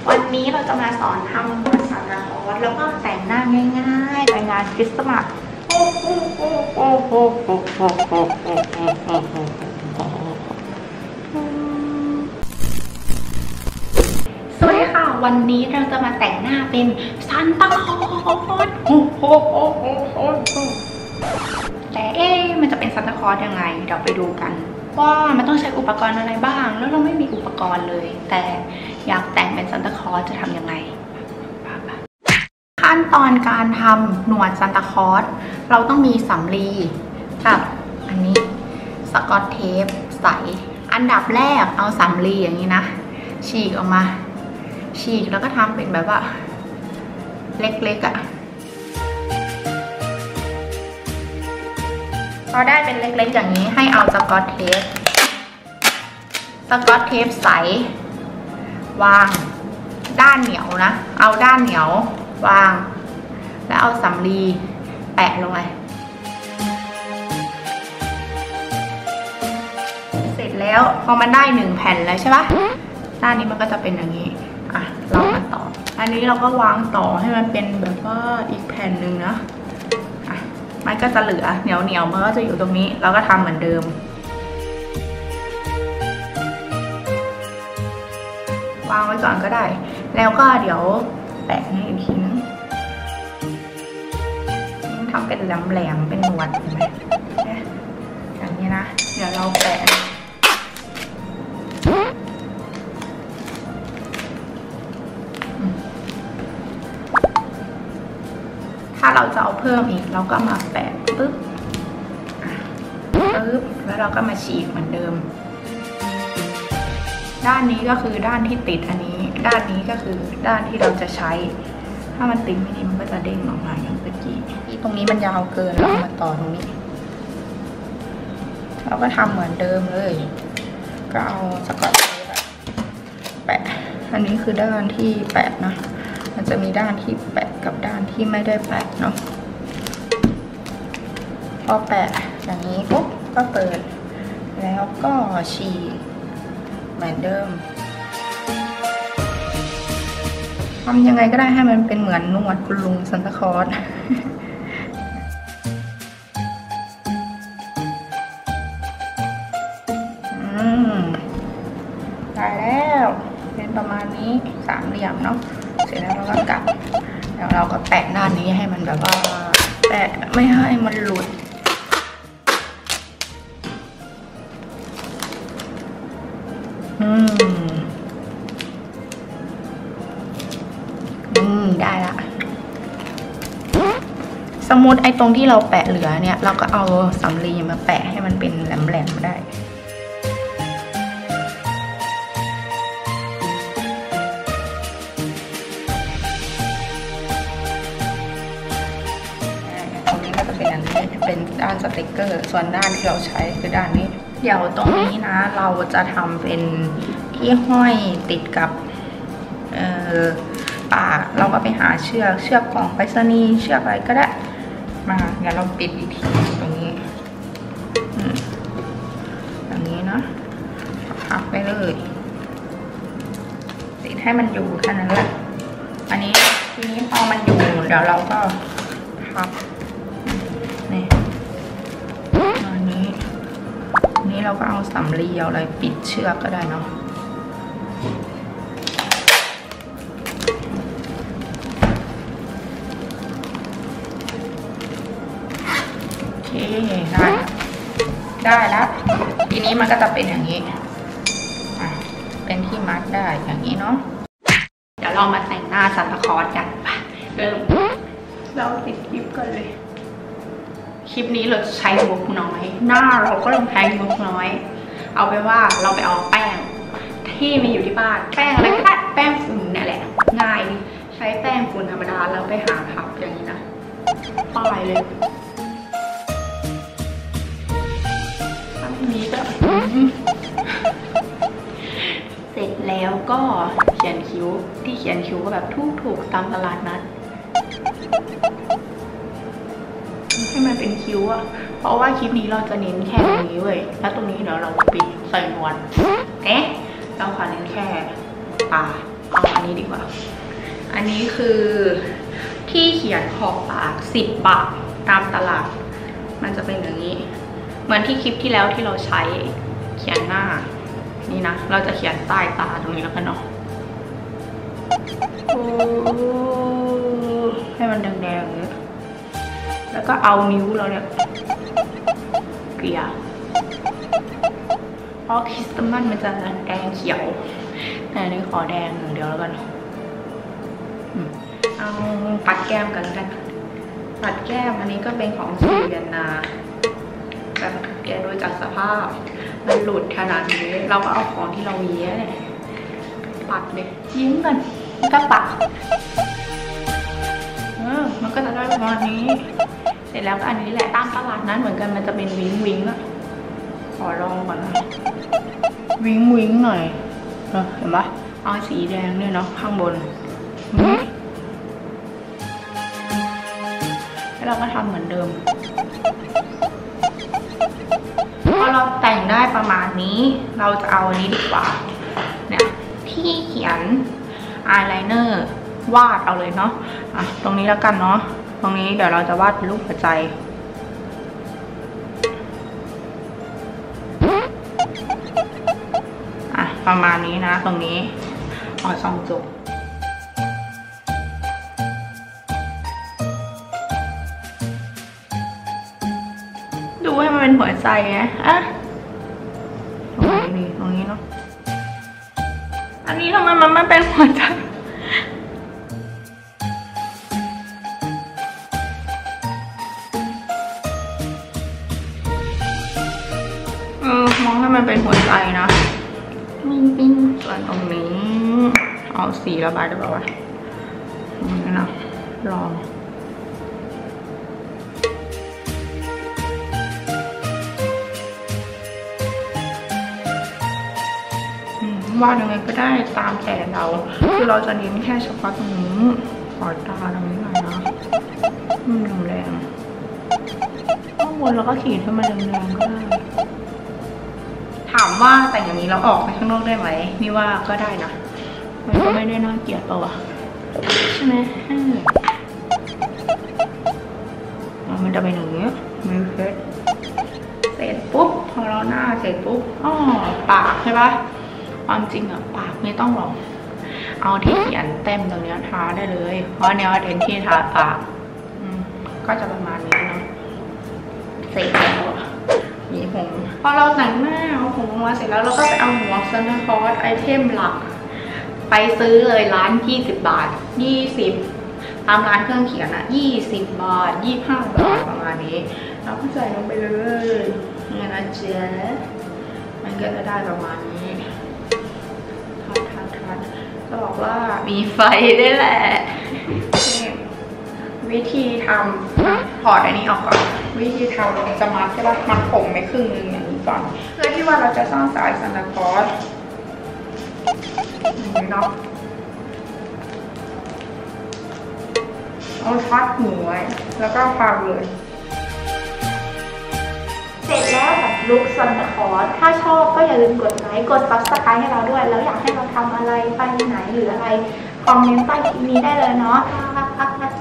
วันนี้เราจะมาสอนทำภาษาละครแล้วก็แต่งหน้าง่ายๆไปงานคริสต์มาสสวัสดีค่ะวันนี้เราจะมาแต่งหน้าเป็นซานตาคลอสแต่มันจะเป็นซานตาคลอสยังไงเดี๋ยวไปดูกันว่ามันต้องใช้อุปกรณ์อะไรบ้างแล้วเราไม่มีอุปกรณ์เลยแต่อยากแต่งเป็นซานตาคลอสจะทำยังไงขั้นตอนการทำหนวดซานตาคลอสเราต้องมีสำลีกับอันนี้สกอตเทปใสอันดับแรกเอาสำลีอย่างนี้นะฉีกออกมาฉีกแล้วก็ทำเป็นแบบว่าเล็กๆพอได้เป็นเล็กๆอย่างนี้ให้เอาสกอตเทปใสวางด้านเหนียวนะเอาด้านเหนียววางแล้วเอาสำลีแปะลงไปเสร็จแล้วพอมันได้1แผ่นแล้วใช่ปะด้านนี้มันก็จะเป็นอย่างนี้อ่ะเรามาต่ออันนี้เราก็วางต่อให้มันเป็นแบบว่าอีกแผ่นหนึ่งนะอ่ะมันก็จะเหลือเหนียวมันก็จะอยู่ตรงนี้เราก็ทำเหมือนเดิมวางไว้ก่อนก็ได้แล้วก็เดี๋ยวแปะให้อีกทีนึงทำเป็นแหลมๆเป็นหนวดเห็นไหมอย่างนี้นะเดี๋ยวเราแปะถ้าเราจะเอาเพิ่มอีกเราก็มาแปะปึ๊บแล้วเราก็มาฉีกเหมือนเดิมด้านนี้ก็คือด้านที่ติดอันนี้ด้านนี้ก็คือด้านที่เราจะใช้ถ้ามันติดไม่ดีมันก็จะเด้งออกมาอย่างเมื่อกี้ตรงนี้มันยาวเกินเรามาต่อตรงนี้เราก็ทำเหมือนเดิมเลยก็เอาสกอตเทปแปะอันนี้คือด้านที่แปะนะมันจะมีด้านที่แปะกับด้านที่ไม่ได้แปะเนาะพอแปะอย่างนี้ปุ๊บก็เปิดแล้วก็ฉีกเหมือนเดิมทำยังไงก็ได้ให้มันเป็นเหมือนนวดคุณลุงซานตาคลอสได้แล้วเป็นประมาณนี้สามเหลี่ยมเนาะเสร็จแล้วเราก็กัดแล้วเราก็แปะด้านนี้ให้มันแบบว่าแปะไม่ให้มันหลุดได้ละสมมติไอ้ตรงที่เราแปะเหลือเนี่ยเราก็เอาสำลีมาแปะให้มันเป็นแหลมๆได้ตรงนี้ก็จะเป็นอันนี้เป็นด้านสติกเกอร์ส่วนด้านที่เราใช้คือด้านนี้เดี๋ยวตรงนี้นะเราจะทำเป็นที่ห้อยติดกับเราก็ไปหาเชือกของไปรษณีย์เชือกอะไรก็ได้มาเดี๋ยวเราปิดอีกทีตรงนี้อย่างนี้เนาะพับไปเลยติดให้มันอยู่แค่นั้นแหละอันนี้ทีนี้พอมันอยู่เดี๋ยวเราก็พับนี่อันนี้เราก็เอาสำลีเอาอะไรปิดเชือกก็ได้เนาะได้แล้วทีนี้มันก็จะเป็นอย่างนี้เป็นที่มัดได้อย่างนี้เนาะเดี๋ยวเรามาแต่งหน้าซานตาคลอสกันเริ่มเราติดคลิปกันเลยคลิปนี้เราใช้งบน้อยหน้าเราก็ลงใช้งบน้อยเอาไปว่าเราไปเอาแป้งที่มีอยู่ที่บ้านแป้งอะไรก็ได้แป้งฝุ่นนี่แหละง่ายใช้แป้งฝุ่นธรรมดาแล้วไปหาพับอย่างนี้นะป้ายเลยนี้ก็เสร็จแล้วก็เขียนคิ้วที่เขียนคิ้วก็แบบถูกตามตลาดนัดให้มันเป็นคิ้วอะเพราะว่าคลิปนี้เราจะเน้นแค่ตรงนี้เว้ยแล้วตรงนี้เดี๋ยวเราปิดใส่นวลเราขอเน้นแค่ตาเอาอันนี้ดีกว่าอันนี้คือที่เขียนขอบปาก10 บาทตามตลาดมันจะเป็นอย่างนี้เหมือนที่คลิปที่แล้วที่เราใช้เขียนหน้านี่นะเราจะเขียนใต้ตาตรงนี้แล้วกันเนาะให้มันแดงๆเลยแล้วก็เอานิ้วเราเนี่ยเกลี่ยเพราะคริสตัลมันจะแดงเขียวแต่อันนี้ขอแดงอย่างเดียวแล้วกันเอาปัดแก้มกันแล้วกันปัดแก้มอันนี้ก็เป็นของซีเรียนาแต่แกโดยจากสภาพมันหลุดขนาดนี้เราก็เอาของที่เราเยี้ยเนี่ยปัดเลยยิ้มกันก็ปัดมันก็จะได้ประมาณนี้เสร็จแล้วก็อันนี้แหละตามตลาดนั้นเหมือนกันมันจะเป็นวิงวิงอะขอลองก่อนนะวิงวิงหน่อยเห็นปะเอาสีแดงเนี่ยเนาะข้างบนแล้วเราก็ทำเหมือนเดิมพอเราแต่งได้ประมาณนี้เราจะเอาอันนี้ดีกว่าเนี่ยที่เขียนอายไลเนอร์วาดเอาเลยเนาะตรงนี้แล้วกันเนาะตรงนี้เดี๋ยวเราจะวาดเป็นรูปหัวใจประมาณนี้นะตรงนี้ส่องจบดูให้มันเป็นหัวใจไงตรงนี้เนาะอันนี้ทำไมมันไม่เป็นหัวใจมองให้มันเป็นหัวใจนะปิ้งส่วนตรงนี้เอาสีระบายได้ป่าวะนี่นะลองวาดยังไงก็ได้ตามแต่เราคือเราจะเน้นแค่เฉพาะตรงนี้ขอตาตรงนี้หน่อยนะแรงข้างบนเราก็ขีดให้มันแรงๆก็ได้ถามว่าแต่งอย่างนี้เราออกไปข้างนอกได้ไหมนี่ว่าก็ได้นะมันก็ไม่ได้น่าเกลียดเปล่าวะใช่ไหมมันจะเป็นอย่างนี้มือเฟสเสร็จปุ๊บพอเราหน้าเสร็จปุ๊บปากใช่ปะความจริงอะปากไม่ต้องหรอกเอาที่เขียนเต็มตรงนี้ทาได้เลยเพราะเนี้ยเป็นที่ทาปากก็จะประมาณนี้เนาะเสร็จแล้วมีผมพอเราแต่งหน้าเอาผมมาเสร็จแล้วเราก็ไปเอาหมวกซันตาคลอสไอเทมหลักไปซื้อเลยร้าน20 บาท20ตามร้านเครื่องเขียนอะ20 บาท25 บาทประมาณนี้เราก็ใส่ลงไปเลยนี่นะเจ๊มันก็จะได้ประมาณนี้ทัดจะบอกว่ามีไฟได้แหละวิธีทำถอดอันนี้ออกก่อนวิธีทำเราจะมัดใช่ปะมัดผมไปครึ่งนึงอย่างนี้ก่อนเพื่อที่ว่าเราจะสร้างสายซันตาคลอสอย่างนี้เนาะเอาทัดหูไว้แล้วก็พันเลยเสร็จแล้วกับลุคซันตาคลอสถ้าชอบก็อย่าลืมกดไลค์กด Subscribe ให้เราด้วยแล้วอยากให้เราทำอะไรไปไหนหรืออะไรคอมเมนต์ใต้คลิปนี้ได้เลยเนาะ